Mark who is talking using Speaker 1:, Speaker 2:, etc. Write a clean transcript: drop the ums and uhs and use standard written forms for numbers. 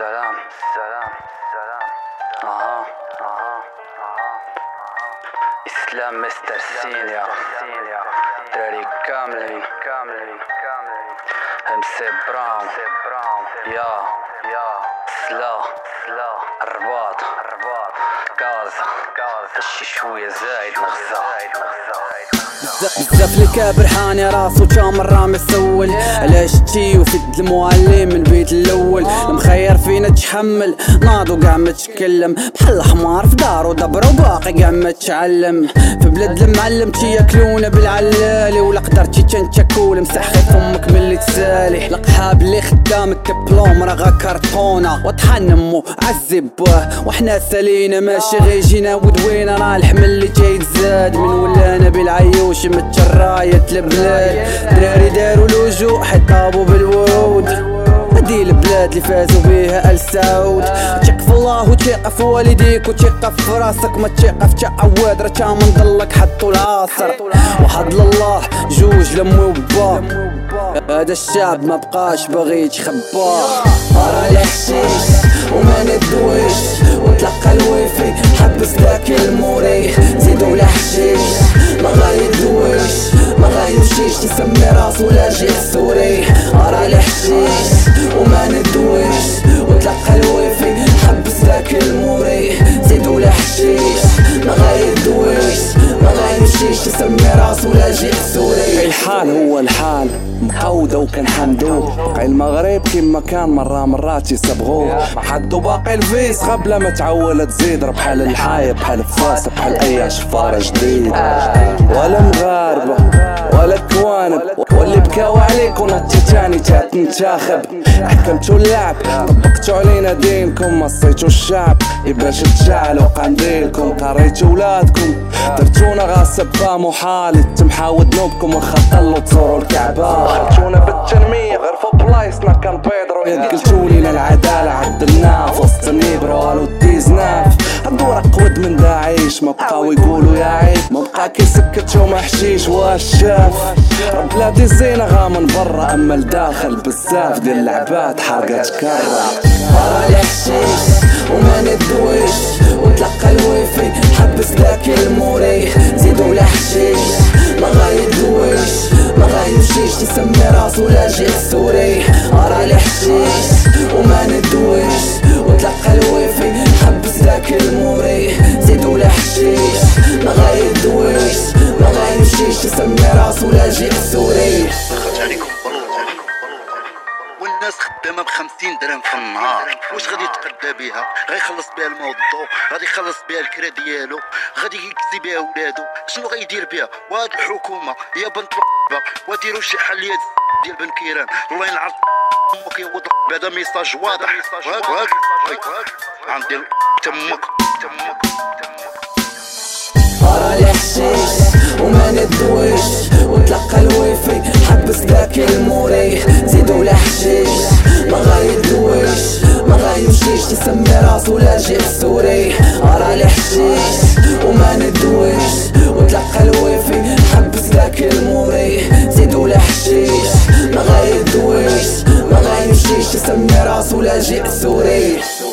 Speaker 1: سلام سلام سلام. اها اها اسلام مستر سينيا دراري كاملين MC براون يا سلا الرباط كازا هادشي شوية زايد مغزى
Speaker 2: بزاف الكابر حاني راسو كامل رامي سول علاش تي وفد المعلم من البيت الاول المخير فينا تحمل ناضو قاع ما تكلم بحال الحمار في دارو دبر وباقي قاع ما تعلم في بلاد المعلم تياكلونا بالعلالي ولا قدرتي تنتاكل مسحي فمك من اللي تسالي القحاب اللي خدام الدبلوم راه غا كارطونه وطحن امو عذب وحنا سالينا ماشي غير جينا ودوينا راه الحمل اللي تيتزاد من ولانا بالعيوش متشراية البلاد دراري داروا لجوء حيت طابوا بالورود هادي البلاد اللي فازوا بيها آل سعود تيق في الله وتيق في والديك وتيق في راسك ما تيق في تعواد راه تا من ضلك حطوا العصر وحد لله جوج لمي وبا هذا الشعب ما بقاش باغي يتخبى راه الحشيش وما ندويش وتلقى الويفي حبس داك الموري زيدو الحشيش ما غايدويش ما غايمشيش تسمي راسو لاجئ سوري راه الحشيش وما ندويش وتلقى الويفي حبس داك الموري زيدو الحشيش ما غايدويش ما غايمشيش تسمي راسو لاجئ سوري
Speaker 3: الحال هو الحال مقودة وكنحمدوه باقي المغرب كيما كان مرات يصبغوه حدو باقي الفيس قبل ما تعول تزيد بحال الحاية بحال فاس بحال اي شفارة جديد ولا مغاربة ولا كوانب واللي بكاو عليك ونطي تاني تنتاخب حكمتو اللعب طبقتو علينا دينكم مصيتو الشعب باش تشعلو قنديلكم قريتو ولادكم درتونا غاسبة محال تمحاو ذنوبكم وخطلو تصورو الكعبة خلتونا بالتنمية غير فوق بلايصنا كنبيضرو قلتو لينا العدالة عدلناها في وسط النيبرو قالو ديزناف هادو راه قود من داعيش ما بقاو يقولو يا عيب ما بقا كيسكتو ما حشيش واش شاف راه بلادي زينة غا من برا اما لداخل بزاف ديال اللعبات حرقة تكرر
Speaker 2: راه الحشيش وما ندويش وتلقى الويفي حبس داك الموري زيدو الحشيش ما غايدويش ما غايمشيش تسمي راسو لاجئ سوري راه الحشيش وما ندويش وتلقى الويفي حبس داك الموري زيدو الحشيش ما غايدويش ما غايمشيش تسمي راسو لاجئ سوري
Speaker 4: والناس خدامه ب50 درهم في النهار واش غادي يتقدى بها غيخلص بها الماء والضو غادي يخلص بها الكرا ديالو غادي يكسي بها ولادو شنو غيدير بها وهاد الحكومه يا بنت وديروا شي حليه ديال بن كيران الله ينعرض امك يوض هذا ميساج واضح عندي تمك
Speaker 2: راه الحشيش وما ندويش وتلقى الويفي حبس داك الموري زيدو الحشيش ما غايدويش ما غايمشيش تسمي راسو لاجئ سوري راه الحشيش وما ندويش وتلقى الويفي حبس داك الموري زيدو الحشيش ما غايدويش ما غايمشيش تسمي راسو لاجئ سوري